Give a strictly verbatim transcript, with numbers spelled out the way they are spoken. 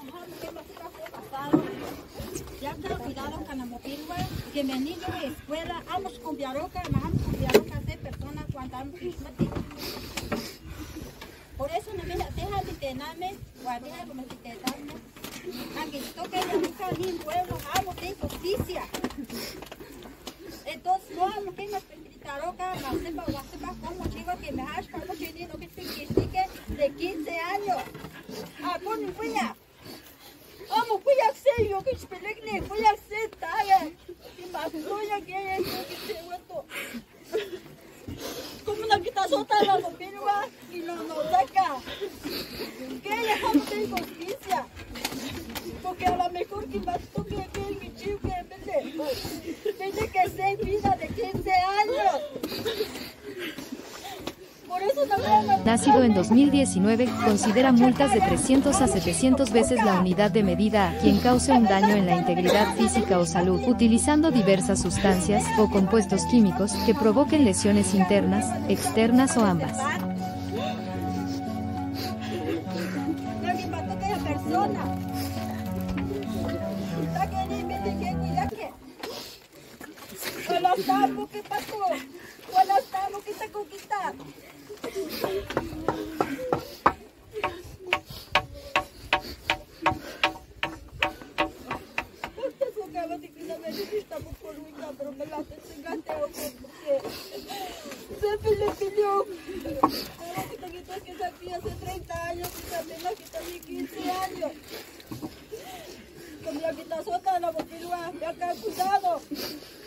Ya está cuidado con la motilwa, que me niño de escuela, vamos con biaroca, vamos con biaroca, seis personas cuando vamos por eso no me deja de tenerme, guardia como si te dame. Aquí toque la boca ni pueblo, vamos de justicia. Entonces no vamos que nos permitaroca, más sepa, más sepa como chico que me has como que no que te critique de quince años. Ah, por mi puya. Vamos, voy a hacer yo que espelegne, voy a hacer talla. Y más voy a que es que se vuelto. Como una quita sota la mopilwa y no nos saca. Que dejamos de justicia. Porque a lo mejor que más toque que el chico que vende. Tiene que ser vida de quince años. Por eso no. Nacido en dos mil diecinueve, considera multas de trescientas a setecientas veces la unidad de medida a quien cause un daño en la integridad física o salud, utilizando diversas sustancias o compuestos químicos que provoquen lesiones internas, externas o ambas. ¿Qué pasó? ¿Cuándo estamos? ¿Qué te conquistar? Estamos por ruina, pero me la enseñaste porque se le pidió. Pero que te quitó que sabía hace treinta años y también la quitó hace quince años. Como la quita sota, la botella, ya acá cuidado.